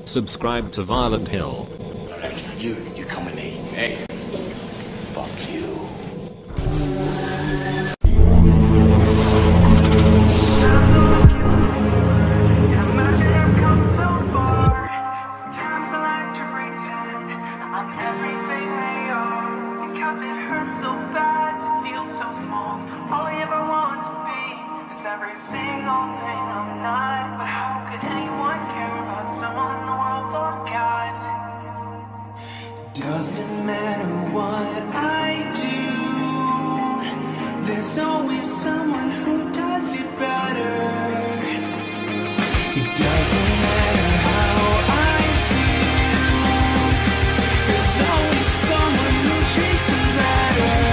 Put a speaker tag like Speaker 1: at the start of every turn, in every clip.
Speaker 1: Subscribe to Violent Hill.
Speaker 2: Alright, you come with me. Hey. Fuck you.
Speaker 3: Every single thing I'm not. But how could anyone care about someone the world forgot? Doesn't matter what I do, there's always someone who does it better. It doesn't matter how I feel, there's always someone who treats them better.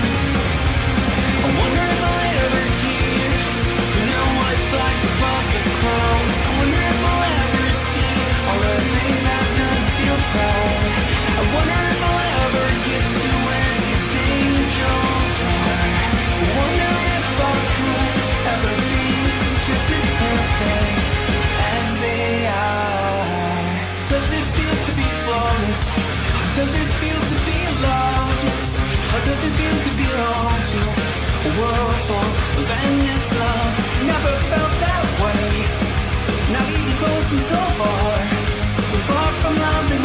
Speaker 3: I wonder if I'll ever get to know what it's like above the clouds. I wonder if I'll ever see all the things I've done feel proud. I wonder if I'll ever get to where these angels are. I wonder if I could ever be just as perfect as they are. Does it feel to be flawless? Does it feel to be loved? How does it feel to belong to a world full of endless love? Never felt that way. Not even close and so far from love.